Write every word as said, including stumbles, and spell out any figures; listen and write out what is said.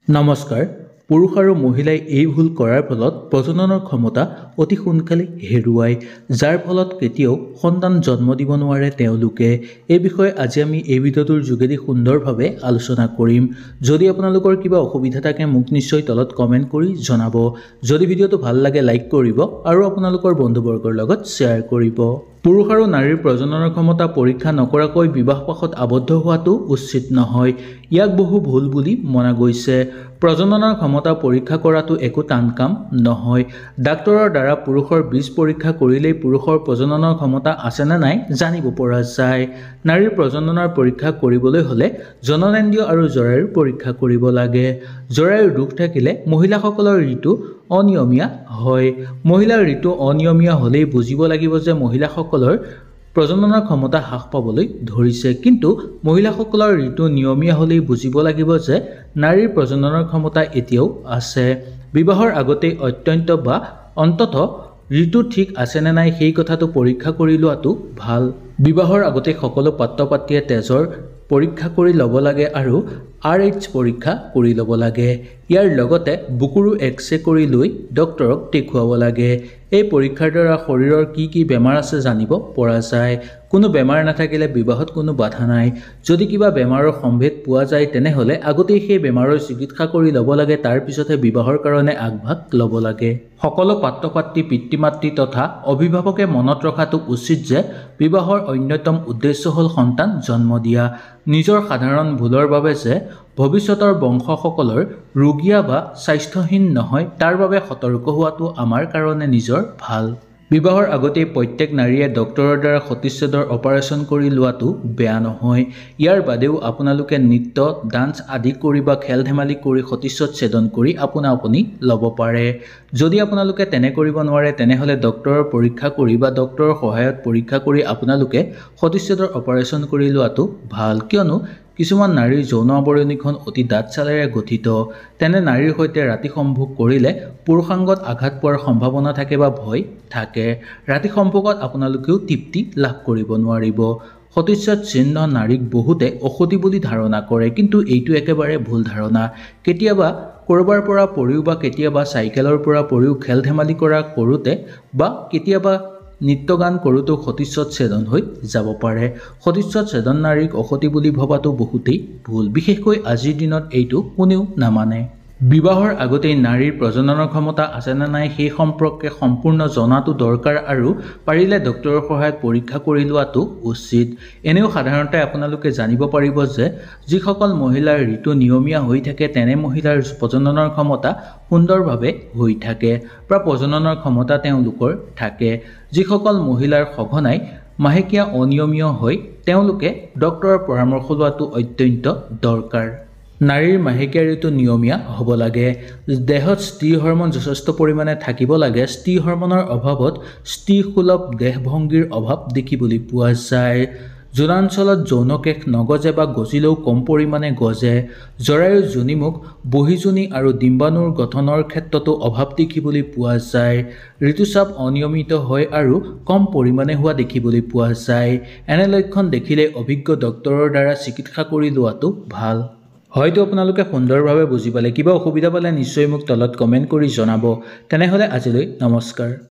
নমস্কাৰ পুৰুষ আৰু মহিলাই এই ভুল কৰাৰ ফলত প্ৰজননৰ ক্ষমতা অতি সোনকালে হেৰুৱায় যাৰ ফলত কেতিয়াও সন্তান জন্ম দিব নোৱাৰে তেওঁলোকে এই বিষয়ে আজি আমি এই ভিডিঅ'টোৰ যোগেদি সুন্দৰভাৱে আলোচনা কৰিম যদি আপোনালোকৰ কিবা অসুবিধা থাকে মোক নিশ্চয় তলত কমেন্ট কৰি জনাব যদি ভিডিঅ'টো ভাল লাগে লাইক কৰিব আৰু আপোনালোকৰ বন্ধুবৰ্গৰ লগত শ্বেয়াৰ কৰিব পুৰুষ আৰু নাৰীৰ প্ৰজননৰ ক্ষমতা পৰীক্ষা নকৰাকৈ বিবাহপাশত আবদ্ধ হোৱাটো উচিত নহয় ইয়াক বহু ভুল বুলি মনা গৈছে প্ৰজননৰ ক্ষমতা পৰীক্ষা কৰাটো একো টান কাম নহয় ডাক্তৰৰ দ্বাৰা পুৰুষৰ বীজ পৰীক্ষা কৰিলেই পুৰুষৰ প্ৰজননৰ ক্ষমতা আছে নে নাই জানিব পৰা যায় নাৰীৰ প্ৰজননৰ পৰীক্ষা কৰিবলৈ হলে জননেন্দ্ৰিয় আৰু জৰায়ুৰ পৰীক্ষা কৰিব লাগে জৰায়ুৰ ৰোগ থাকিলে মহিলাসকলৰ ঋতু অনিয়মীয়া হয় মহিলাৰ ঋতু অনিয়মীয়া হলেই বুজিব লাগিব যে মহিলাসকলৰ প্ৰজননৰ ক্ষমতা হ্ৰাস পাবলৈ ধৰিছে কিন্তু মহিলাসকলৰ ঋতু নিয়মীয়া হলেই বুজিব লাগিব যে নাৰীৰ প্ৰজননৰ ক্ষমতা এতিয়াও আছে বিবাহৰ আগতে অত্যন্ত বা অন্তত ঋতু ঠিক আছে নে নাই সেই কথাটো পৰীক্ষা কৰি লোৱাটো ভাল বিবাহৰ আগতে সকলো পাত্ৰপাত্ৰীয়ে তেজৰ পৰীক্ষা কৰি ল'ব লাগে আৰু আৰ এইচ পৰীক্ষা কৰি ল'ব লাগে ইয়াৰ লগতে বুকুৰো এক্স-ৰে কৰি লৈ ডক্টৰক দেখুৱাব লাগে এই পৰীক্ষাৰ দ্বাৰা শৰীৰৰ কি কি বেমাৰ আছে জানিব পৰা যায় কোনো বেমাৰ নাথাকিলে বিবাহত কোনো বাধা নাই যদি কিবা বেমাৰৰ সম্ভেদ পোৱা যায় তেনেহলে আগতেই সেই বেমাৰৰ চিকিৎসা কৰি ল'ব লাগে তাৰ পিছতে বিবাহৰ কাৰণে আগভাগ ল'ব লাগে সকলো পাত্ৰপাত্ৰী পিতৃ-মাতৃ তথা অভিভাৱকে মনত ৰখাটো উচিত যে বিবাহৰ অন্যতম উদ্দেশ্য হ'ল সন্তান জন্ম দিয়া নিজৰ সাধাৰণ ভুলৰ বাবে যে ভৱিষ্যতৰ বংশসকলৰ ৰোগীয়া বা স্বাস্থ্যহীন নহয় তাৰ বাবে সতৰ্ক হোৱাটো আমাৰ কাৰণে নিজৰ ভাল বিবাহৰ আগতে প্ৰত্যেক নাৰীয়ে ডক্টৰৰ দ্বাৰা সতিচ্ছেদৰ অপাৰেচন কৰি লোৱাটো বেয়া নহয় ইয়াৰ বাদেও আপোনালোকে নৃত্য ডান্স আদি কৰি বা খেল ধেমালি কৰি সতিচ্ছেদ ছেদন কৰি আপোনা আপুনি ল'ব পাৰে যদি আপোনালোকে তেনে কৰিব নোৱাৰে তেনেহলে ডক্টৰৰ পৰীক্ষা কৰি বা ডক্টৰৰ সহায়ত পৰীক্ষা কৰি আপোনালোকে সতিচ্ছেদৰ অপাৰেচন কৰি লোৱাটো ভাল কিয়নো কিছুমান নাৰীৰ যৌন আৱৰণীখন অতি দাঁত চালেৰে গঠিত তেনে নাৰীৰ সৈতে ৰাতি সম্ভোগ কৰিলে পুৰুষাংগত আঘাত পোৱাৰ সম্ভাৱনা থাকে বা ভয় থাকে ৰাতি সম্ভোগত আপোনালোকেও তৃপ্তি লাভ কৰিব নোৱাৰিব সতিচ্ছেদ চিহ্ন নাৰীক বহুতে অসতি বুলি ধাৰণা কৰে কিন্তু এইটো একেবাৰে ভুল ধাৰণা কেতিয়াবা কৰবাৰ পৰা পৰিও বা কেতিয়াবা চাইকেলৰ পৰা পৰিও খেল ধেমালি কৰা কৰোতে বা কেতিয়াবা নৃত্য গান কৰোঁতো সতিচ্ছেদ ছেদন হৈ যাব পাৰে সতিচ্ছেদ ছেদন নাৰীক অসতি বুলি ভবাটো বহুতেই ভুল বিশেষকৈ আজিৰ দিনত এইটো কোনেও নামানে বিবাহৰ আগতেই নাৰীৰ প্ৰজননৰ ক্ষমতা আছে নে নাই সেই সম্পৰ্কে সম্পূৰ্ণ জনাটো দৰকাৰ আৰু পাৰিলে ডক্টৰৰ সহায়ত পৰীক্ষা কৰি লোৱাটো উচিত এনেও সাধাৰণতে আপোনালোকে জানিব পাৰিব যে যিসকল মহিলাৰ ঋতু নিয়মীয়া হৈ থাকে তেনে মহিলাৰ প্ৰজননৰ ক্ষমতা সুন্দৰভাৱে হৈ থাকে বা প্ৰজননৰ ক্ষমতা তেওঁলোকৰ থাকে যিসকল মহিলাৰ সঘনাই মাহেকীয়া অনিয়মীয় হয় তেওঁলোকে ডক্টৰৰ পৰামৰ্শ লোৱাটো অত্যন্ত দৰকাৰ নাৰীৰ মাহেকীয়া ঋতু নিয়মীয়া হ'ব লাগে দেহত স্ত্ৰী হৰমন যথেষ্ট পৰিমাণে থাকিব লাগে স্ত্ৰী হৰমনৰ অভাৱত স্ত্ৰীসুলভ দেহভংগীৰ অভাৱ দেখিবলৈ পোৱা যায় জোনাঞ্চলত যৌনকেশ নগজে বা গজিলেও কম পৰিমাণে গজে জৰায়ুৰ যোনিমুখ বহিযোনি আৰু ডিম্বাণুৰ গঠনৰ ক্ষেত্ৰতো অভাৱ দেখিবলৈ পোৱা যায় ঋতুস্ৰাৱ অনিয়মিত হয় আৰু কম পৰিমাণে হোৱা দেখিবলৈ পোৱা যায় এনে লক্ষণ দেখিলে অভিজ্ঞ ডক্টৰৰ দ্বাৰা চিকিৎসা কৰি লোৱাটো ভাল হয়তো আপোনালোকে সুন্দৰভাৱে বুজি পালে কিবা অসুবিধা পালে নিশ্চয় মোক তলত কমেন্ট কৰি জনাব তেনেহলে আজিলৈ নমস্কাৰ